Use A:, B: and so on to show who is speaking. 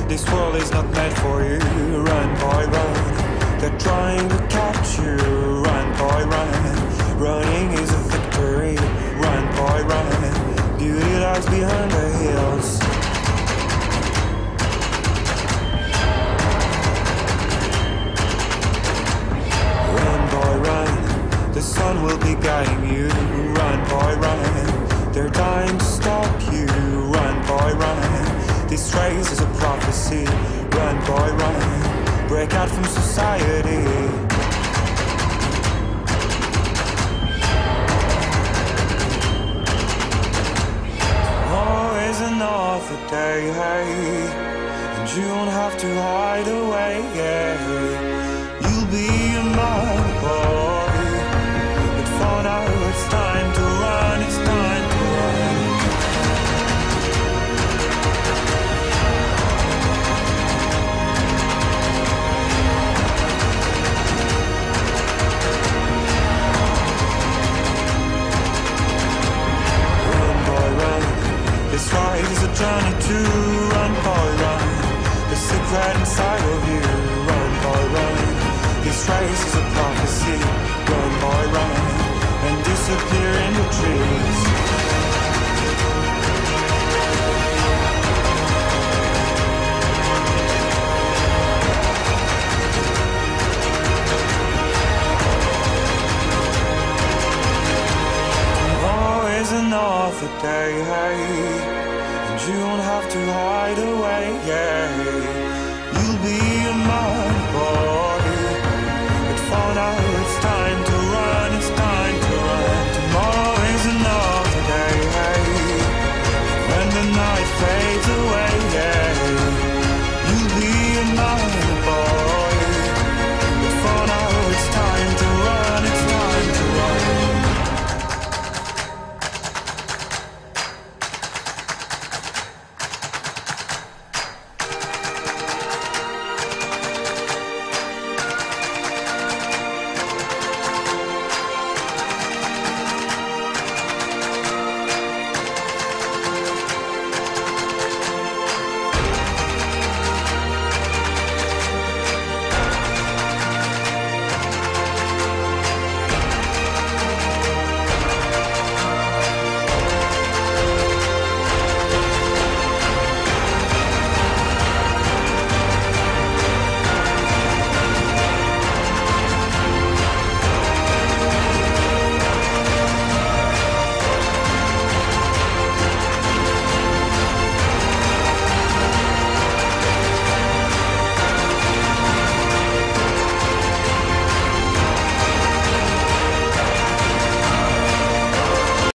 A: This world is not meant for you. Run, boy, run. They're trying to catch you. Run, boy, run. Running is a victory. Run, boy, run. Beauty lies behind the hills. Run, boy, run. The sun will be guiding you. Run, boy, run. They're dying to stop you. Run, boy, run. This race is a prophecy. Run, boy, run. Break out from society. Oh, is another day, hey, and you don't have to hide away, yeah. You'll be a man, boy, but for now it's time to run, it's time to run. This ride is a journey to run, boy, run. The secret inside of you, run, boy, run. This race is a prophecy, run, boy, run. And disappear in the trees. Another day, hey, and you don't have to hide away, yeah. You'll be a man, boy, but for now